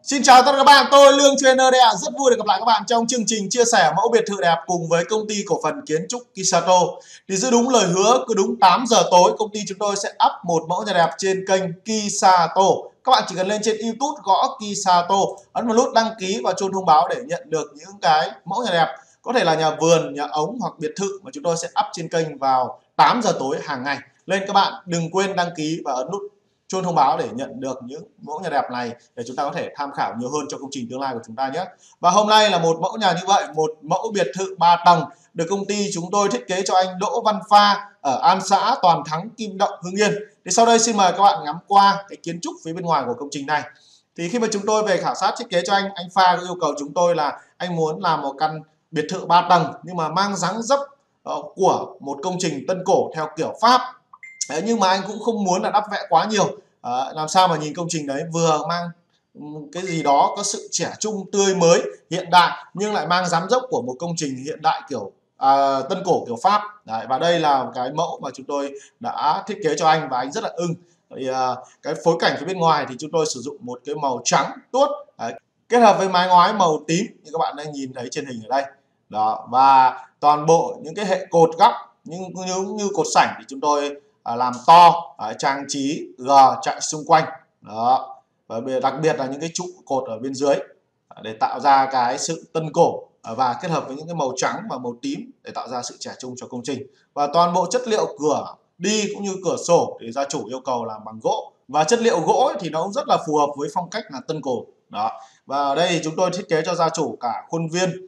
Xin chào tất cả các bạn, tôi Lương Trainer đây ạ. Rất vui được gặp lại các bạn trong chương trình chia sẻ mẫu biệt thự đẹp cùng với công ty cổ phần kiến trúc Kisato. Thì giữ đúng lời hứa, cứ đúng 8 giờ tối công ty chúng tôi sẽ up một mẫu nhà đẹp trên kênh Kisato. Các bạn chỉ cần lên trên YouTube gõ Kisato, ấn vào nút đăng ký và chuông thông báo để nhận được những cái mẫu nhà đẹp, có thể là nhà vườn, nhà ống hoặc biệt thự mà chúng tôi sẽ up trên kênh vào 8 giờ tối hàng ngày. Lên các bạn đừng quên đăng ký và ấn nút chuông thông báo để nhận được những mẫu nhà đẹp này để chúng ta có thể tham khảo nhiều hơn cho công trình tương lai của chúng ta nhé. Và hôm nay là một mẫu nhà như vậy, một mẫu biệt thự 3 tầng được công ty chúng tôi thiết kế cho anh Đỗ Văn Pha ở An Xã, Toàn Thắng, Kim Động, Hưng Yên. Thì sau đây xin mời các bạn ngắm qua cái kiến trúc phía bên ngoài của công trình này. Thì khi mà chúng tôi về khảo sát thiết kế cho anh Pha có yêu cầu chúng tôi là anh muốn làm một căn biệt thự 3 tầng nhưng mà mang dáng dấp của một công trình Tân Cổ theo kiểu Pháp. Đấy, nhưng mà anh cũng không muốn là đắp vẽ quá nhiều, làm sao mà nhìn công trình đấy vừa mang cái gì đó có sự trẻ trung, tươi mới, hiện đại nhưng lại mang dáng dấp của một công trình hiện đại kiểu Tân Cổ kiểu Pháp. Đấy, và đây là cái mẫu mà chúng tôi đã thiết kế cho anh và anh rất là ưng. Thì, cái phối cảnh phía bên ngoài thì chúng tôi sử dụng một cái màu trắng tuốt kết hợp với mái ngói màu tím như các bạn đang nhìn thấy trên hình ở đây. Đó, và toàn bộ những cái hệ cột góc như cột sảnh thì chúng tôi làm to, trang trí G chạy xung quanh. Đó, và đặc biệt là những cái trụ cột ở bên dưới để tạo ra cái sự Tân Cổ và kết hợp với những cái màu trắng và màu tím để tạo ra sự trẻ trung cho công trình. Và toàn bộ chất liệu cửa đi cũng như cửa sổ thì gia chủ yêu cầu làm bằng gỗ, và chất liệu gỗ thì nó cũng rất là phù hợp với phong cách là Tân Cổ. Đó, và ở đây chúng tôi thiết kế cho gia chủ cả khuôn viên,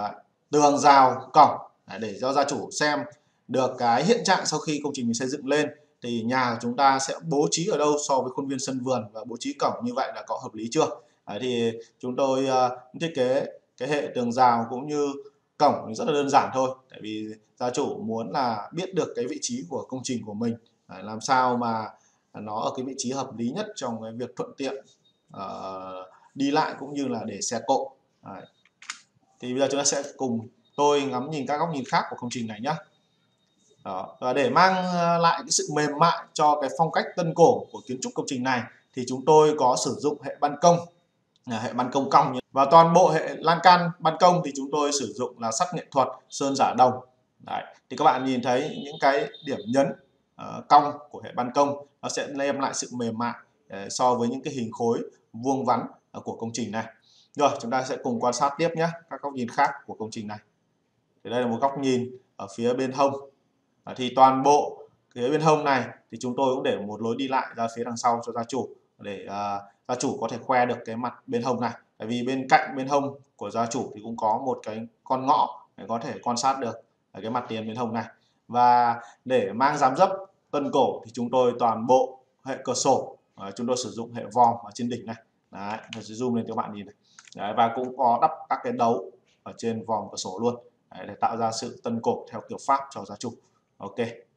tường rào, cổng để cho gia chủ xem được cái hiện trạng sau khi công trình mình xây dựng lên thì nhà của chúng ta sẽ bố trí ở đâu so với khuôn viên sân vườn và bố trí cổng như vậy là có hợp lý chưa. Thì chúng tôi thiết kế cái hệ tường rào cũng như cổng rất là đơn giản thôi, tại vì gia chủ muốn là biết được cái vị trí của công trình của mình làm sao mà nó ở cái vị trí hợp lý nhất trong cái việc thuận tiện đi lại cũng như là để xe cộ. Thì bây giờ chúng ta sẽ cùng tôi ngắm nhìn các góc nhìn khác của công trình này nhé. Đó. Và để mang lại cái sự mềm mại cho cái phong cách Tân Cổ của kiến trúc công trình này thì chúng tôi có sử dụng hệ ban công, hệ ban công cong, và toàn bộ hệ lan can ban công thì chúng tôi sử dụng là sắt nghệ thuật sơn giả đồng. Đấy. Thì các bạn nhìn thấy những cái điểm nhấn cong của hệ ban công nó sẽ đem lại sự mềm mại so với những cái hình khối vuông vắn của công trình này. Rồi chúng ta sẽ cùng quan sát tiếp nhé các góc nhìn khác của công trình này. Thì đây là một góc nhìn ở phía bên hông. Thì toàn bộ phía bên hông này thì chúng tôi cũng để một lối đi lại ra phía đằng sau cho gia chủ để gia chủ có thể khoe được cái mặt bên hông này. Tại vì bên cạnh bên hông của gia chủ thì cũng có một cái con ngõ để có thể quan sát được cái mặt tiền bên hông này. Và để mang dáng dấp Tân Cổ thì chúng tôi toàn bộ hệ cửa sổ chúng tôi sử dụng hệ vòm ở trên đỉnh này. Đấy, tôi sẽ zoom lên cho các bạn nhìn này. Đấy, và cũng có đắp các cái đấu ở trên vòm cửa sổ luôn. Đấy, để tạo ra sự Tân Cổ theo kiểu Pháp cho gia chủ. Ok.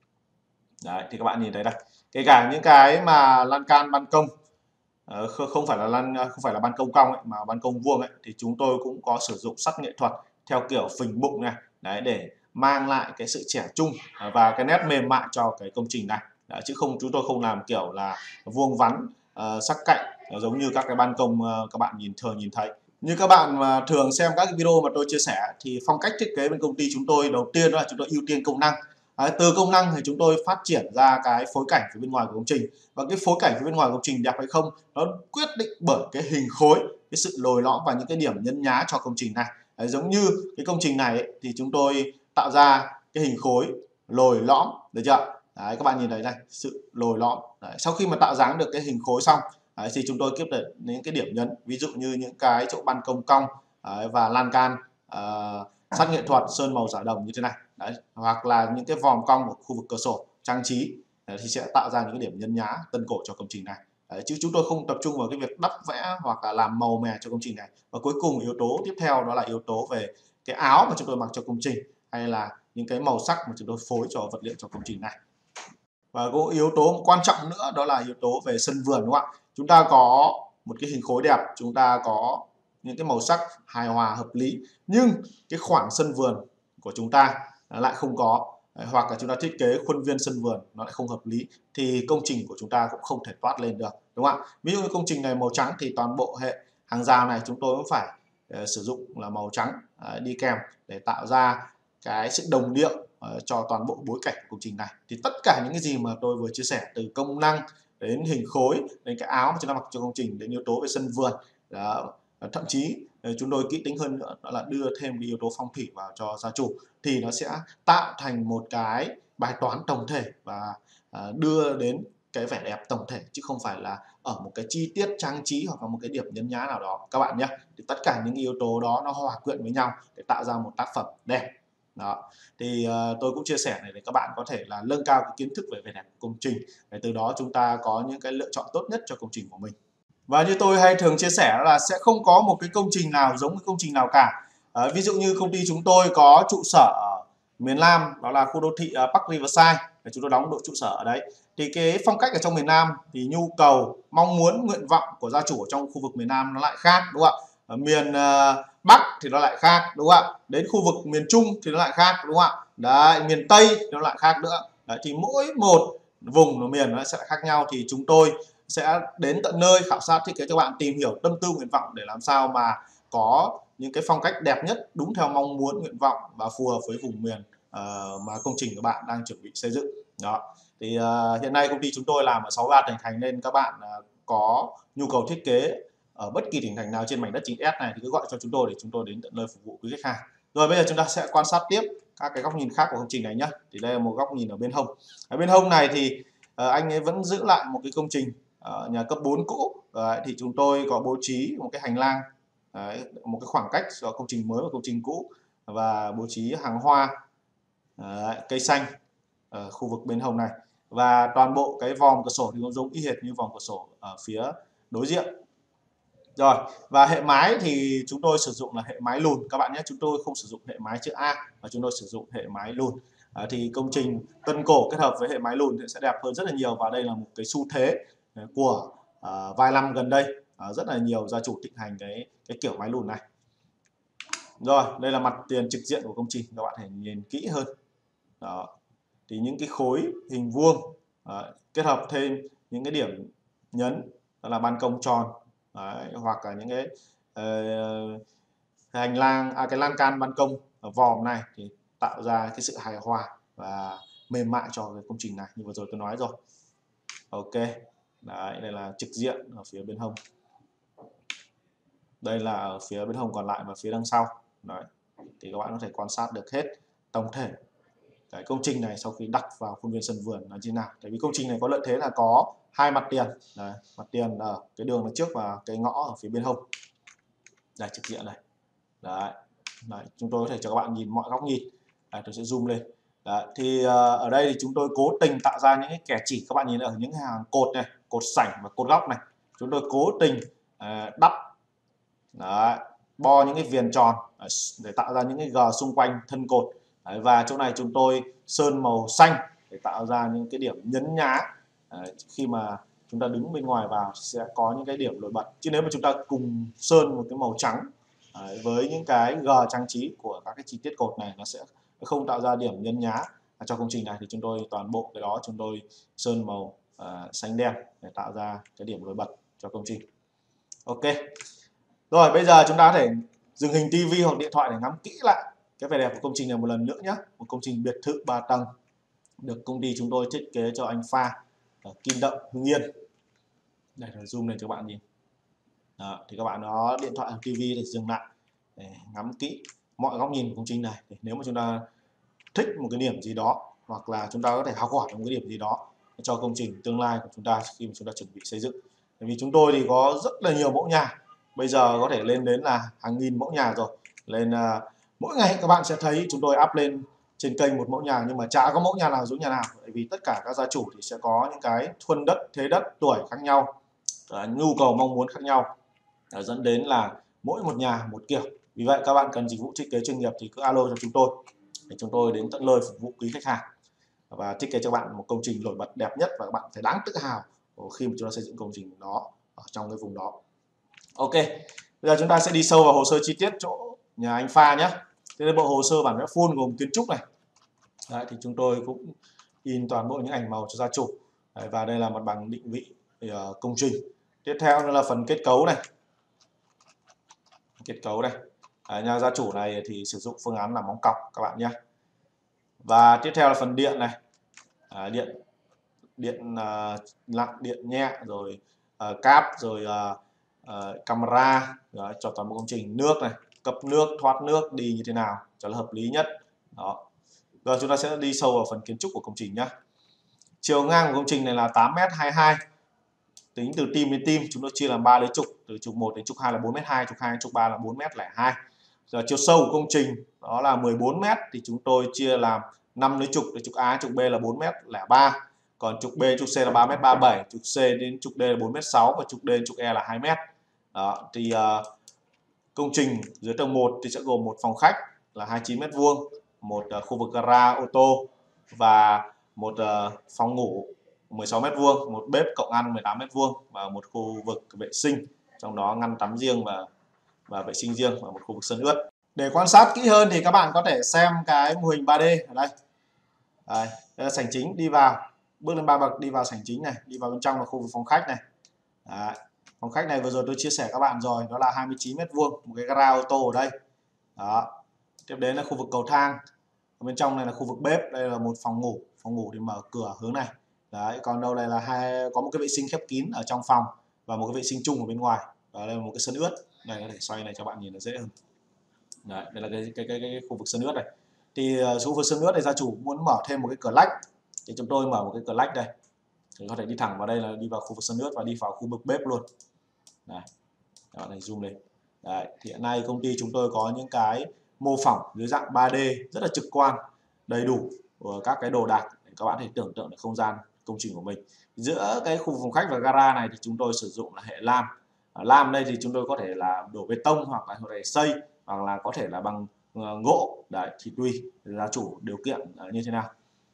Đấy, thì các bạn nhìn thấy đây, kể cả những cái mà lan can ban công không phải là ban công cong ấy, mà ban công vuông ấy, thì chúng tôi cũng có sử dụng sắt nghệ thuật theo kiểu phình bụng này. Đấy, để mang lại cái sự trẻ trung và cái nét mềm mại cho cái công trình này. Đấy, chứ chúng tôi không làm kiểu là vuông vắn sắc cạnh giống như các cái ban công các bạn thường nhìn thấy. Như các bạn mà thường xem các cái video mà tôi chia sẻ thì phong cách thiết kế bên công ty chúng tôi đầu tiên đó là chúng tôi ưu tiên công năng. Từ công năng thì chúng tôi phát triển ra cái phối cảnh phía bên ngoài của công trình, và cái phối cảnh phía bên ngoài của công trình đẹp hay không nó quyết định bởi cái hình khối, cái sự lồi lõm và những cái điểm nhấn nhá cho công trình này. Giống như cái công trình này ấy, thì chúng tôi tạo ra cái hình khối lồi lõm, được chưa? Đấy, các bạn nhìn thấy đây, sự lồi lõm. Đấy, sau khi mà tạo dáng được cái hình khối xong thì chúng tôi tiếp được những cái điểm nhấn, ví dụ như những cái chỗ ban công cong và lan can sắt nghệ thuật sơn màu giả đồng như thế này. Đấy, hoặc là những cái vòm cong ở khu vực cửa sổ trang trí thì sẽ tạo ra những cái điểm nhấn nhá Tân Cổ cho công trình này. Đấy, chứ chúng tôi không tập trung vào cái việc đắp vẽ hoặc là làm màu mè cho công trình này. Và cuối cùng yếu tố tiếp theo đó là yếu tố về cái áo mà chúng tôi mặc cho công trình, hay là những cái màu sắc mà chúng tôi phối cho vật liệu cho công trình này. Và có yếu tố quan trọng nữa đó là yếu tố về sân vườn, đúng không ạ? Chúng ta có một cái hình khối đẹp, chúng ta có những cái màu sắc hài hòa hợp lý, nhưng cái khoảng sân vườn của chúng ta lại không có, hoặc là chúng ta thiết kế khuôn viên sân vườn nó lại không hợp lý thì công trình của chúng ta cũng không thể toát lên được, đúng không ạ? Ví dụ như công trình này màu trắng thì toàn bộ hệ hàng rào này chúng tôi cũng phải sử dụng là màu trắng đi kèm để tạo ra cái sự đồng điệu cho toàn bộ bối cảnh của công trình này. Thì tất cả những cái gì mà tôi vừa chia sẻ, từ công năng đến hình khối, đến cái áo mà chúng ta mặc cho công trình, đến yếu tố về sân vườn đó, thậm chí chúng tôi kỹ tính hơn nữa, đó là đưa thêm cái yếu tố phong thủy vào cho gia chủ, thì nó sẽ tạo thành một cái bài toán tổng thể và đưa đến cái vẻ đẹp tổng thể, chứ không phải là ở một cái chi tiết trang trí hoặc là một cái điểm nhấn nhá nào đó các bạn nhé. Thì tất cả những yếu tố đó nó hòa quyện với nhau để tạo ra một tác phẩm đẹp. Đó thì tôi cũng chia sẻ này để các bạn có thể là nâng cao cái kiến thức về vẻ đẹp của công trình, để từ đó chúng ta có những cái lựa chọn tốt nhất cho công trình của mình. Và như tôi hay thường chia sẻ là sẽ không có một cái công trình nào giống cái công trình nào cả. Ví dụ như công ty chúng tôi có trụ sở ở miền Nam, đó là khu đô thị Park Riverside, để chúng tôi đóng đội trụ sở ở đấy. Thì cái phong cách ở trong miền Nam thì nhu cầu, mong muốn, nguyện vọng của gia chủ ở trong khu vực miền Nam nó lại khác, đúng không ạ? Ở miền Bắc thì nó lại khác, đúng không ạ? Đến khu vực miền Trung thì nó lại khác, đúng không ạ? Đấy, miền Tây thì nó lại khác nữa. Đấy, thì mỗi một vùng ở miền nó sẽ khác nhau, thì chúng tôi sẽ đến tận nơi khảo sát, thiết kế cho bạn, tìm hiểu tâm tư nguyện vọng để làm sao mà có những cái phong cách đẹp nhất, đúng theo mong muốn, nguyện vọng và phù hợp với vùng miền mà công trình của bạn đang chuẩn bị xây dựng. Đó thì hiện nay công ty chúng tôi làm ở 63 tỉnh thành, nên các bạn có nhu cầu thiết kế ở bất kỳ tỉnh thành nào trên mảnh đất 9S này thì cứ gọi cho chúng tôi để chúng tôi đến tận nơi phục vụ quý khách hàng. Rồi bây giờ chúng ta sẽ quan sát tiếp các cái góc nhìn khác của công trình này nhé. Thì đây là một góc nhìn ở bên hông. Ở bên hông này thì anh ấy vẫn giữ lại một cái công trình nhà cấp 4 cũ. Thì chúng tôi có bố trí một cái hành lang, một cái khoảng cách giữa công trình mới và công trình cũ, và bố trí hàng hoa, cây xanh ở khu vực bên hông này. Và toàn bộ cái vòm cửa sổ thì cũng giống y hệt như vòm cửa sổ ở phía đối diện. Rồi, và hệ mái thì chúng tôi sử dụng là hệ mái lùn các bạn nhé. Chúng tôi không sử dụng hệ mái chữ A mà chúng tôi sử dụng hệ mái lùn. Thì công trình tân cổ kết hợp với hệ mái lùn thì sẽ đẹp hơn rất là nhiều, và đây là một cái xu thế của vài năm gần đây. Rất là nhiều gia chủ thịnh hành cái kiểu mái lùn này. Rồi, đây là mặt tiền trực diện của công trình, các bạn hãy nhìn kỹ hơn. Đó. Thì những cái khối hình vuông kết hợp thêm những cái điểm nhấn, đó là ban công tròn, hoặc là những cái hành lang, cái lan can ban công ở vòm này, thì tạo ra cái sự hài hòa và mềm mại cho cái công trình này, như vừa rồi tôi nói rồi. Ok, đấy, đây là trực diện ở phía bên hông, đây là ở phía bên hông còn lại và phía đằng sau. Đấy, thì các bạn có thể quan sát được hết tổng thể cái công trình này sau khi đặt vào khuôn viên sân vườn là như nào. Tại vì công trình này có lợi thế là có hai mặt tiền. Đấy, mặt tiền ở cái đường đằng trước và cái ngõ ở phía bên hông. Đây, trực diện này. Đấy. Đấy, chúng tôi có thể cho các bạn nhìn mọi góc nhìn. Đấy, tôi sẽ zoom lên. Đấy, thì ở đây thì chúng tôi cố tình tạo ra những cái kẻ chỉ, các bạn nhìn ở những hàng cột này, cột sảnh và cột góc này. Chúng tôi cố tình đắp, đấy, bo những cái viền tròn để tạo ra những cái gờ xung quanh thân cột. Đấy, và chỗ này chúng tôi sơn màu xanh để tạo ra những cái điểm nhấn nhá. Khi mà chúng ta đứng bên ngoài vào sẽ có những cái điểm nổi bật, chứ nếu mà chúng ta cùng sơn một cái màu trắng với những cái gờ trang trí của các cái chi tiết cột này, nó sẽ không tạo ra điểm nhấn nhá cho công trình này. Thì chúng tôi toàn bộ cái đó chúng tôi sơn màu xanh đen để tạo ra cái điểm nổi bật cho công trình. Ok, rồi bây giờ chúng ta có thể dừng hình tivi hoặc điện thoại để ngắm kỹ lại cái vẻ đẹp của công trình này một lần nữa nhé. Một công trình biệt thự 3 tầng được công ty chúng tôi thiết kế cho anh Pha ở Kim Động, Hưng Yên. Đây, là zoom lên cho các bạn nhìn. Đó, thì các bạn có điện thoại hoặc TV để dừng lại để ngắm kỹ mọi góc nhìn của công trình này. Để nếu mà chúng ta thích một cái điểm gì đó, hoặc là chúng ta có thể học hỏi một cái điểm gì đó cho công trình tương lai của chúng ta khi mà chúng ta chuẩn bị xây dựng. Bởi vì chúng tôi thì có rất là nhiều mẫu nhà, bây giờ có thể lên đến là hàng nghìn mẫu nhà rồi. Nên mỗi ngày các bạn sẽ thấy chúng tôi up lên trên kênh một mẫu nhà, nhưng mà chả có mẫu nhà nào giống nhà nào. Bởi vì tất cả các gia chủ thì sẽ có những cái thuần đất, thế đất, tuổi khác nhau, nhu cầu mong muốn khác nhau, dẫn đến là mỗi một nhà một kiểu. Vì vậy các bạn cần dịch vụ thiết kế chuyên nghiệp thì cứ alo cho chúng tôi để chúng tôi đến tận nơi phục vụ quý khách hàng và thiết kế cho bạn một công trình nổi bật đẹp nhất, và các bạn phải đáng tự hào khi mà chúng ta xây dựng công trình đó ở trong cái vùng đó. Ok, bây giờ chúng ta sẽ đi sâu vào hồ sơ chi tiết chỗ nhà anh Pha nhé. Thế nên bộ hồ sơ bản vẽ full gồm kiến trúc này. Đấy, thì chúng tôi cũng in toàn bộ những ảnh màu cho gia chủ. Đấy, và đây là mặt bằng định vị công trình. Tiếp theo là phần kết cấu này. kết cấu đây. Nhà gia chủ này thì sử dụng phương án là móng cọc các bạn nhé. Và tiếp theo là phần điện này. Điện nặng, điện nhẹ, rồi cáp, rồi camera, rồi cho toàn bộ công trình. Nước này, cấp nước, thoát nước đi như thế nào cho là hợp lý nhất. Đó. Rồi chúng ta sẽ đi sâu vào phần kiến trúc của công trình nhé. Chiều ngang của công trình này là 8m22. Tính từ tim đến tim chúng tôi chia làm 3 lưới trục, từ trục 1 đến trục 2 là 4m2, trục 2 đến trục 3 là 4m02. Rồi chiều sâu của công trình đó là 14m thì chúng tôi chia làm 5 lưới trục, từ trục A đến trục B là 4m03, còn trục B trục C là 3m37, trục C đến trục D là 4m6 và trục D đến trục E là 2m. Đó thì công trình dưới tầng 1 thì sẽ gồm một phòng khách là 29m², một khu vực gara ô tô và một phòng ngủ 16m², một bếp cộng ăn 18m² và một khu vực vệ sinh, trong đó ngăn tắm riêng và vệ sinh riêng và một khu vực sân ướt. Để quan sát kỹ hơn thì các bạn có thể xem cái mô hình 3D ở đây. Đây là sảnh chính, đi vào bước lên 3 bậc đi vào sảnh chính này, đi vào bên trong là khu vực phòng khách này. Đấy. Phòng khách này vừa rồi tôi chia sẻ các bạn rồi, đó là 29m², một cái gara ô tô ở đây. Đó. Tiếp đến là khu vực cầu thang. Ở bên trong này là khu vực bếp, đây là một phòng ngủ thì mở cửa hướng này. Đấy, còn đâu này là có một cái vệ sinh khép kín ở trong phòng và một cái vệ sinh chung ở bên ngoài. Và đây là một cái sân ướt. Đây có thể xoay này cho bạn nhìn nó dễ hơn. Đấy, đây là cái khu vực sân ướt này. Thì khu vực sân ướt này gia chủ muốn mở thêm một cái cửa lách thì chúng tôi mở một cái cửa lách đây. Thì có thể đi thẳng vào đây là đi vào khu vực sân ướt và đi vào khu vực bếp luôn. Đây, các bạn này zoom lên. Đấy, thì hiện nay công ty chúng tôi có những cái mô phỏng dưới dạng 3D rất là trực quan, đầy đủ các cái đồ đạc để các bạn có thể tưởng tượng được không gian công trình của mình. Giữa cái khu vực phòng khách và gara này thì chúng tôi sử dụng là hệ lam. Lam đây thì chúng tôi có thể là đổ bê tông hoặc là có thể xây hoặc là có thể là bằng gỗ. Đấy, thì tùy gia chủ điều kiện như thế nào.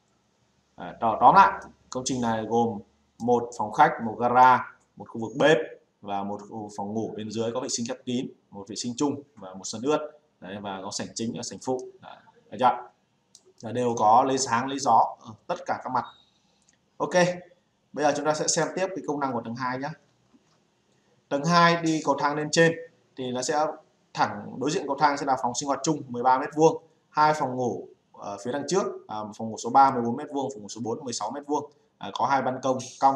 Đấy, tóm lại công trình này gồm một phòng khách, một gara, một khu vực bếp và một phòng ngủ bên dưới có vệ sinh khép kín, một vệ sinh chung và một sân ướt. Đấy, và có sảnh chính và sảnh phụ. Đấy chưa? Đều có lấy sáng lấy gió ở tất cả các mặt. Ok, bây giờ chúng ta sẽ xem tiếp cái công năng của tầng 2 nhé. Tầng 2 đi cầu thang lên trên thì nó sẽ thẳng đối diện cầu thang sẽ là phòng sinh hoạt chung 13m², hai phòng ngủ ở phía đằng trước, phòng ngủ số 3 14m², phòng ngủ số 4 16m², có hai ban công cong.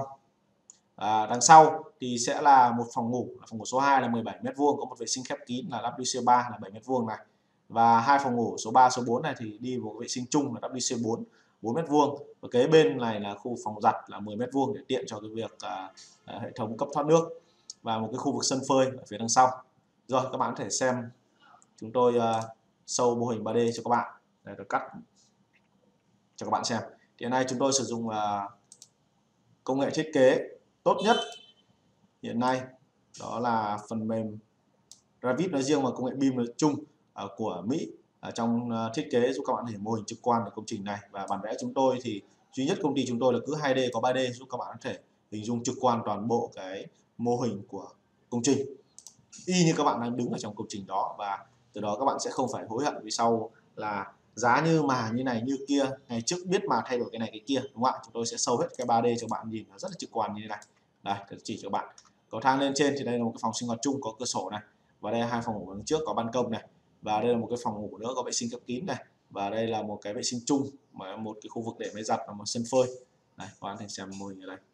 Đằng sau thì sẽ là một phòng ngủ số 2 là 17m², có một vệ sinh khép kín là WC3 là 7m² này, và hai phòng ngủ số 3 số 4 này thì đi một vệ sinh chung là WC4 4m², và kế bên này là khu phòng giặt là 10m² để tiện cho cái việc hệ thống cấp thoát nước, và một cái khu vực sân phơi ở phía đằng sau. Rồi các bạn có thể xem chúng tôi show mô hình 3D cho các bạn để tôi cắt cho các bạn xem. Hiện nay chúng tôi sử dụng công nghệ thiết kế tốt nhất hiện nay, đó là phần mềm Revit nói riêng và công nghệ BIM nói chung của Mỹ trong thiết kế giúp các bạn thể mô hình trực quan của công trình này. Và bản vẽ chúng tôi thì duy nhất công ty chúng tôi là cứ 2D có 3D giúp các bạn có thể hình dung trực quan toàn bộ cái mô hình của công trình, y như các bạn đang đứng ở trong công trình đó, và từ đó các bạn sẽ không phải hối hận vì sau là giá như này như kia, ngày trước biết mà thay đổi cái này cái kia, đúng không ạ? Chúng tôi sẽ show hết cái 3D cho bạn nhìn nó rất là trực quan như thế này. Đây, tôi chỉ cho bạn. Cầu thang lên trên thì đây là một cái phòng sinh hoạt chung có cửa sổ này, và đây là hai phòng ngủ đằng trước có ban công này, và đây là một cái phòng ngủ nữa có vệ sinh khép kín này, và đây là một cái vệ sinh chung mà một cái khu vực để máy giặt và một sân phơi. Đây, các bạn thể xem mô hình ở đây.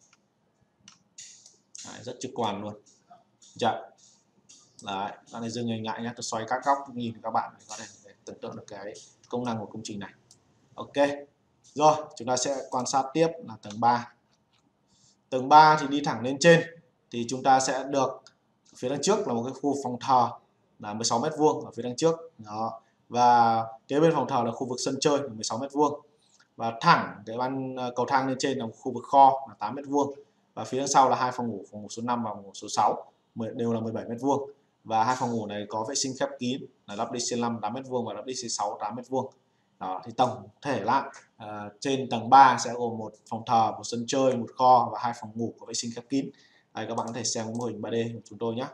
Đấy, rất trực quan luôn. Dạ. Đấy, bạn này dừng hình lại nhé, tôi xoay các góc nhìn các bạn có thể tưởng tượng được cái công năng của công trình này. Ok, rồi chúng ta sẽ quan sát tiếp là tầng 3. Tầng 3 thì đi thẳng lên trên thì chúng ta sẽ được phía đằng trước là một cái khu phòng thờ là 16m² ở phía đằng trước đó, và kế bên phòng thờ là khu vực sân chơi 16m², và thẳng cái ban cầu thang lên trên là một khu vực kho là 8m², và phía đằng sau là hai phòng ngủ số 5 và phòng ngủ số 6 đều là 17m², và hai phòng ngủ này có vệ sinh khép kín là WC5 8m² và WC6 8m². Đó, thì tổng thể lại trên tầng 3 sẽ gồm một phòng thờ, một sân chơi, một kho và hai phòng ngủ có vệ sinh khép kín. Đây, các bạn có thể xem mô hình 3D của chúng tôi nhé.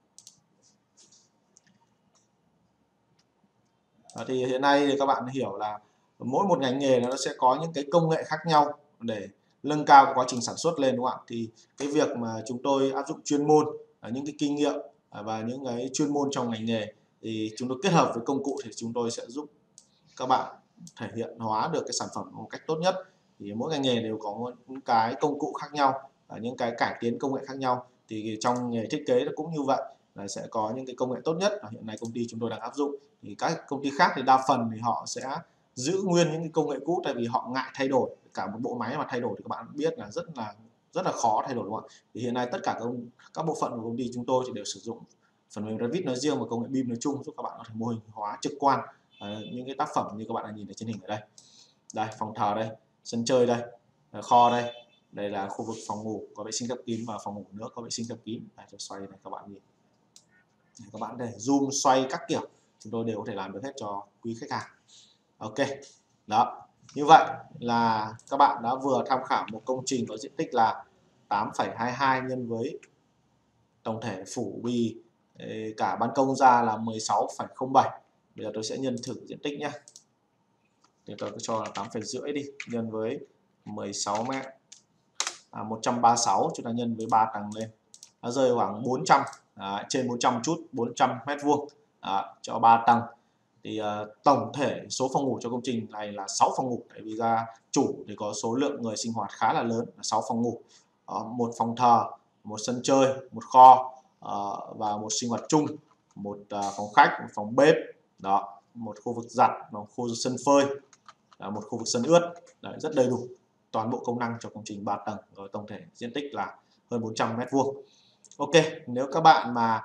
Thì hiện nay thì các bạn hiểu là mỗi một ngành nghề nó sẽ có những cái công nghệ khác nhau để nâng cao quá trình sản xuất lên, đúng không ạ? Thì cái việc mà chúng tôi áp dụng chuyên môn, những cái kinh nghiệm và những cái chuyên môn trong ngành nghề, thì chúng tôi kết hợp với công cụ thì chúng tôi sẽ giúp các bạn thể hiện hóa được cái sản phẩm một cách tốt nhất. Thì mỗi ngành nghề đều có những cái công cụ khác nhau, những cái cải tiến công nghệ khác nhau. Thì trong nghề thiết kế cũng như vậy, là sẽ có những cái công nghệ tốt nhất và hiện nay công ty chúng tôi đang áp dụng. Thì các công ty khác thì đa phần thì họ sẽ giữ nguyên những cái công nghệ cũ, tại vì họ ngại thay đổi. Cả một bộ máy mà thay đổi thì các bạn biết là rất là khó thay đổi, đúng không ạ? Thì hiện nay tất cả các bộ phận của công ty chúng tôi thì đều sử dụng phần mềm Revit nói riêng và công nghệ BIM nói chung, giúp các bạn có thể mô hình hóa trực quan những cái tác phẩm như các bạn đang nhìn thấy trên hình ở đây. Đây, phòng thờ đây, sân chơi đây, kho đây, đây là khu vực phòng ngủ có vệ sinh khép kín và phòng ngủ nữa có vệ sinh khép kín. Đây, cho xoay này các bạn nhìn. Các bạn để zoom xoay các kiểu chúng tôi đều có thể làm được hết cho quý khách hàng. Ok, đó, như vậy là các bạn đã vừa tham khảo một công trình có diện tích là 8,22 nhân với tổng thể phủ bì cả ban công ra là 16,07. Bây giờ tôi sẽ nhân thử diện tích nhé. Thì tôi cho là 8,5 đi, nhân với 16 mét, 136, chúng ta nhân với 3 tầng lên, nó rơi khoảng 400, trên 400 chút, 400 mét vuông cho 3 tầng. Thì tổng thể số phòng ngủ cho công trình này là 6 phòng ngủ, tại vì ra chủ thì có số lượng người sinh hoạt khá là lớn, là 6 phòng ngủ, một phòng thờ, một sân chơi, một kho và một sinh hoạt chung, một phòng khách, một phòng bếp, đó, một khu vực giặt, một khu vực sân phơi, một khu vực sân ướt. Đấy, rất đầy đủ toàn bộ công năng cho công trình 3 tầng, rồi tổng thể diện tích là hơn 400 mét vuông. Ok, nếu các bạn mà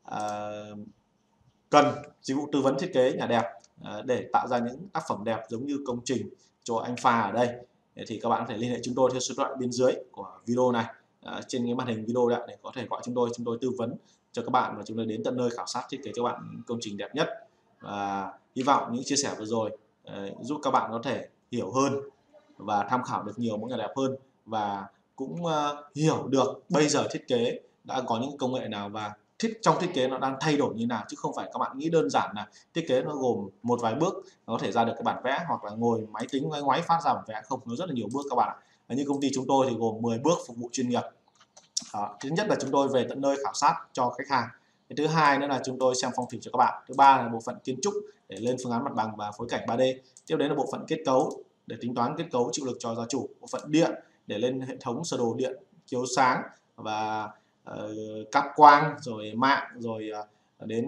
cần dịch vụ tư vấn thiết kế nhà đẹp để tạo ra những tác phẩm đẹp giống như công trình cho anh Pha ở đây, thì các bạn có thể liên hệ chúng tôi theo số điện thoại bên dưới của video này, trên cái màn hình video đấy, để có thể gọi chúng tôi tư vấn cho các bạn và chúng tôi đến tận nơi khảo sát thiết kế cho bạn công trình đẹp nhất. Và hy vọng những chia sẻ vừa rồi giúp các bạn có thể hiểu hơn và tham khảo được nhiều mẫu nhà đẹp hơn, và cũng hiểu được bây giờ thiết kế đã có những công nghệ nào và trong thiết kế nó đang thay đổi như nào, chứ không phải các bạn nghĩ đơn giản là thiết kế nó gồm một vài bước nó có thể ra được cái bản vẽ, hoặc là ngồi máy tính ngoáy phát ra bản vẽ. Không, nó rất là nhiều bước các bạn ạ. Như công ty chúng tôi thì gồm 10 bước phục vụ chuyên nghiệp. Thứ nhất là chúng tôi về tận nơi khảo sát cho khách hàng. Thứ hai nữa là chúng tôi xem phong thủy cho các bạn. Thứ ba là bộ phận kiến trúc để lên phương án mặt bằng và phối cảnh 3D. Tiếp đến là bộ phận kết cấu để tính toán kết cấu chịu lực cho gia chủ. Bộ phận điện để lên hệ thống sơ đồ điện, chiếu sáng và cáp quang, rồi mạng, rồi đến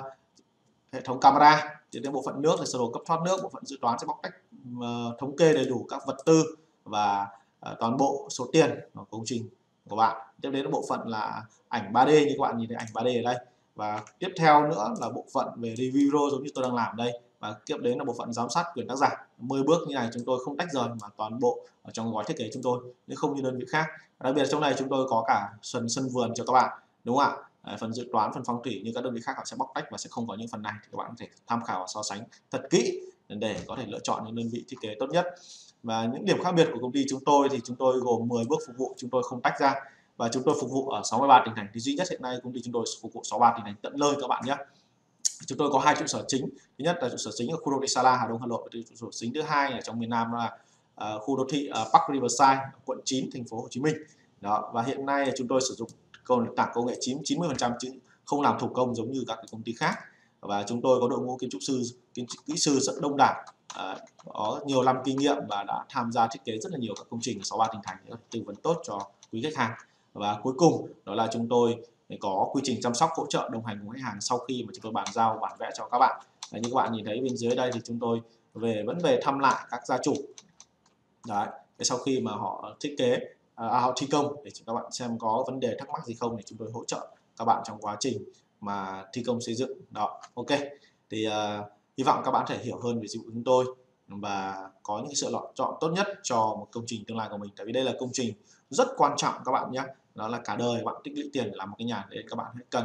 hệ thống camera. Tiếp đến bộ phận nước là sơ đồ cấp thoát nước. Bộ phận dự toán sẽ bóc tách thống kê đầy đủ các vật tư và toàn bộ số tiền của công trình của bạn. Tiếp đến là bộ phận là ảnh 3D, như các bạn nhìn thấy ảnh 3D ở đây. Và tiếp theo nữa là bộ phận về review giống như tôi đang làm đây. Và tiếp đến là bộ phận giám sát quyền tác giả. 10 bước như này chúng tôi không tách rời mà toàn bộ ở trong gói thiết kế chúng tôi, nhưng không như đơn vị khác. Đặc biệt trong này chúng tôi có cả sân vườn cho các bạn, đúng không ạ? Phần dự toán, phần phong thủy như các đơn vị khác họ sẽ bóc tách và sẽ không có những phần này, thì các bạn có thể tham khảo và so sánh thật kỹ để có thể lựa chọn những đơn vị thiết kế tốt nhất. Và những điểm khác biệt của công ty chúng tôi thì chúng tôi gồm 10 bước phục vụ, chúng tôi không tách ra, và chúng tôi phục vụ ở 63 tỉnh thành. Thì duy nhất hiện nay công ty chúng tôi phục vụ 63 tỉnh thành tận nơi các bạn nhé. Chúng tôi có 2 trụ sở chính. Thứ nhất là trụ sở chính ở khu đô thị Sa La, Hà Đông, Hà Nội. Và trụ sở chính thứ hai ở trong miền Nam là khu đô thị Park Riverside, quận 9, thành phố Hồ Chí Minh. Đó, và hiện nay chúng tôi sử dụng tảng công nghệ 90% chứ không làm thủ công giống như các công ty khác. Và chúng tôi có đội ngũ kiến trúc sư, kỹ sư rất đông đảo, có nhiều năm kinh nghiệm và đã tham gia thiết kế rất là nhiều các công trình ở 63 tỉnh thành để tư vấn tốt cho quý khách hàng. Và cuối cùng đó là chúng tôi có quy trình chăm sóc, hỗ trợ, đồng hành cùng khách hàng sau khi mà chúng tôi bàn giao bản vẽ cho các bạn. Như các bạn nhìn thấy bên dưới đây thì chúng tôi vẫn về thăm lại các gia chủ. Đấy, sau khi mà họ thiết kế, họ thi công, để các bạn xem có vấn đề thắc mắc gì không để chúng tôi hỗ trợ các bạn trong quá trình mà thi công xây dựng. Đó, ok. Thì hy vọng các bạn có thể hiểu hơn về dịch vụ chúng tôi và có những sự lựa chọn tốt nhất cho một công trình tương lai của mình. Tại vì đây là công trình rất quan trọng các bạn nhé. Đó là cả đời các bạn tích lũy tiền để làm một cái nhà, để các bạn cần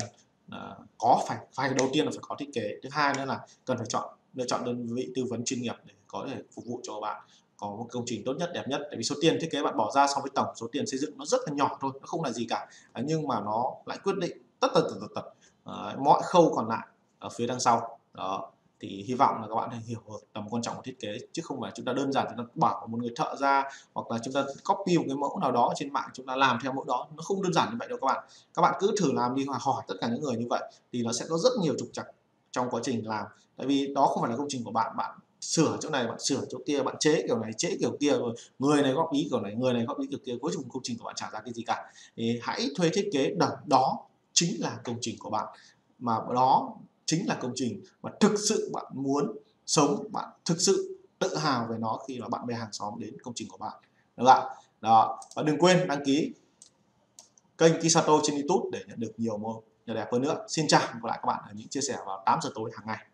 phải đầu tiên là phải có thiết kế. Thứ hai nữa là cần phải lựa chọn đơn vị tư vấn chuyên nghiệp để có thể phục vụ cho bạn có một công trình tốt nhất, đẹp nhất. Tại vì số tiền thiết kế bạn bỏ ra so với tổng số tiền xây dựng nó rất là nhỏ thôi, nó không là gì cả, nhưng mà nó lại quyết định tất tật mọi khâu còn lại ở phía đằng sau. Đó, Thì hy vọng là các bạn hãy hiểu được tầm quan trọng của thiết kế, chứ không phải chúng ta đơn giản chúng ta bảo một người thợ ra, hoặc là chúng ta copy một cái mẫu nào đó trên mạng chúng ta làm theo mẫu đó. Nó không đơn giản như vậy đâu các bạn. Các bạn cứ thử làm đi, hỏi tất cả những người như vậy thì nó sẽ có rất nhiều trục trặc trong quá trình làm. Tại vì đó không phải là công trình của bạn, bạn sửa chỗ này, bạn sửa chỗ kia, bạn chế kiểu này, chế kiểu kia, rồi người này góp ý kiểu này, người này góp ý kiểu kia, cuối cùng công trình của bạn chả ra cái gì cả. Thì hãy thuê thiết kế, đó chính là công trình của bạn, mà đó chính là công trình mà thực sự bạn muốn sống, bạn thực sự tự hào về nó khi mà bạn bè hàng xóm đến công trình của bạn, được không ạ? Đó, và đừng quên đăng ký kênh Kisato trên YouTube để nhận được nhiều mô nhà đẹp hơn nữa. Xin chào và gặp lại các bạn ở những chia sẻ vào 8 giờ tối hàng ngày.